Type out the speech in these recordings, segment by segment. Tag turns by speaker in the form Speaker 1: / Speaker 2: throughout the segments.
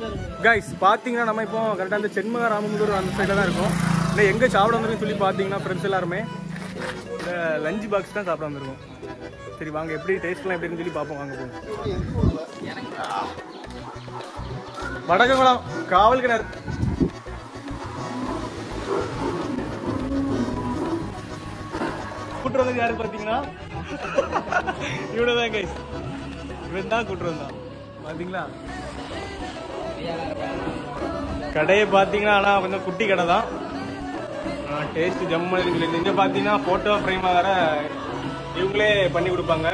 Speaker 1: Guys பார்த்தீங்கன்னா நம்ம இப்போ கரெக்டாக அந்த சென்மகா ராமமுதூர் அந்த சைடில் தான் இருக்கும். இல்லை எங்கே சாப்பிட வந்துருக்குன்னு சொல்லி பார்த்தீங்கன்னா ஃப்ரெண்ட்ஸ் எல்லாருமே இந்த லஞ்ச் பாக்ஸ் தான் சாப்பிட வந்திருக்கோம். சரி வாங்க எப்படி டேஸ்ட்லாம் எப்படின்னு சொல்லி பார்ப்போம். வாங்க போவோம். வடகங்குளம் காவல் கிணறு. கூட்டு வந்தது யாரு பார்த்தீங்கன்னா இவ்வளோதான் கைஸ். இவன் தான் கூட்டு வந்தான் பார்த்தீங்களா. கடையை பார்த்தீங்கன்னா ஆனால் கொஞ்சம் குட்டி கடை தான். டேஸ்ட் ஜம்மு இருக்குது. இங்கே பார்த்தீங்கன்னா ஃபோட்டோ ஃப்ரேமாக வேற இவங்களே பண்ணி கொடுப்பாங்க.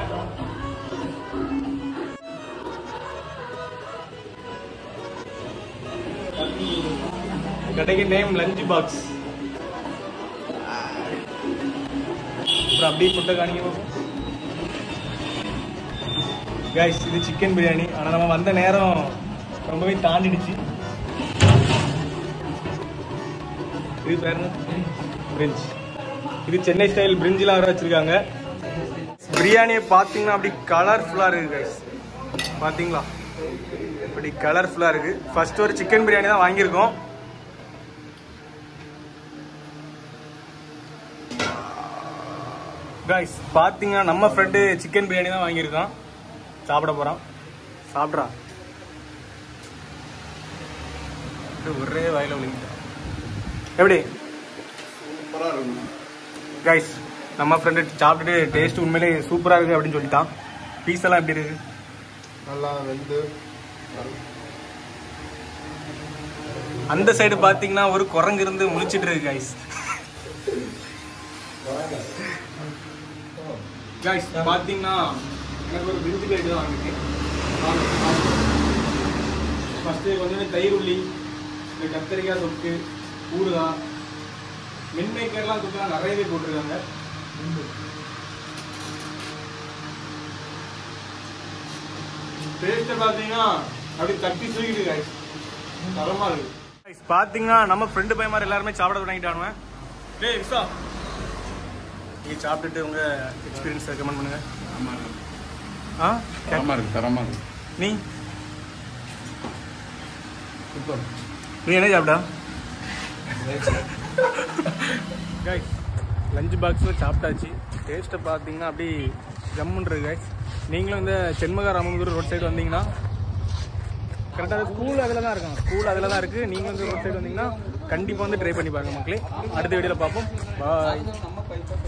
Speaker 1: கடைக்கு நேம் லஞ்ச் பாக்ஸ். அப்புறம் அப்படியே ஃபுட்டை காணிக்க கைஸ். இது சிக்கன் பிரியாணி. ஆனால் நம்ம வந்த நேரம் ரொம்பவே தாண்டிடுச்சு. இது பேர் பிரிஞ்ச். இது சென்னை ஸ்டைல் பிரிஞ்சிலாம் வர வச்சிருக்காங்க. பிரியாணியை பார்த்தீங்கன்னா அப்படி கலர்ஃபுல்லாக இருக்குது கைஸ். பார்த்தீங்களா அப்படி கலர்ஃபுல்லாக இருக்குது. ஃபர்ஸ்ட் ஒரு சிக்கன் பிரியாணி தான் வாங்கியிருக்கோம். கைஸ் பார்த்தீங்கன்னா நம்ம ஃப்ரெண்டு சிக்கன் பிரியாணி தான் வாங்கியிருக்கான். சாப்பிட போகிறான். சாப்பிட்றா. ஒரே வாயில விழுங்கிட்ட. எப்படி
Speaker 2: சூப்பராக இருக்கும்
Speaker 1: கைஸ். நம்ம ஃப்ரெண்டு சாப்பிட்டுட்டு டேஸ்ட் உண்மையிலே சூப்பராக இருக்குது அப்படின்னு சொல்லிட்டான். பீஸ் எல்லாம் எப்படி இருக்கு?
Speaker 2: நல்லா வெந்து.
Speaker 1: அந்த சைடு பார்த்தீங்கன்னா ஒரு குரங்கு இருந்து முழிச்சிட்டு இருக்கு கைஸ். கைஸ் பார்த்தீங்கன்னா எனக்கு ஒரு பிரிஞ்சு பிளேட் தான் வாங்கிருக்கேன். ஃபஸ்ட்டு கொஞ்சம் தயிர் உள்ளி, இந்த கத்திரிக்காய் தொக்கு, ஊறுகாய், மென்மேக்கர்லாம் தொக்குலாம் நிறையவே போட்டிருக்காங்க. டேஸ்ட்டை பார்த்தீங்கன்னா அப்படி தட்டி தூக்கிட்டு கைஸ் தரமாக இருக்கு. கைஸ் பார்த்தீங்கன்னா நம்ம ஃப்ரெண்டு பையன் மாதிரி எல்லாருமே சாப்பிட தொடங்கிட்டானுவேன். டேய் விசா, நீங்கள் சாப்பிட்டுட்டு உங்கள் எக்ஸ்பீரியன்ஸ் ரெக்கமெண்ட் பண்ணுங்க.
Speaker 2: தரமாக இருக்கு தரமாக இருக்கு.
Speaker 1: நீ
Speaker 2: சூப்பர்.
Speaker 1: நீ என்ன சாப்பிட்டா? கைஸ் லஞ்ச் பாக்ஸில் சாப்பிட்டாச்சு. டேஸ்ட்டை பார்த்தீங்கன்னா அப்படி ஜம்முன்றது கைஸ். நீங்களும் இந்த சென்மகா ராமமுதூர் ரோட் சைடு வந்தீங்கன்னா கரெக்டாக ஸ்கூல் அதில் தான் இருக்கும். ஸ்கூல் அதில் தான் இருக்குது. நீங்கள் வந்து ரோட் சைடு வந்தீங்கன்னா கண்டிப்பாக வந்து ட்ரை பண்ணி பாருங்கள் மக்களே. அடுத்த வீடியோவில் பார்ப்போம். பாய்.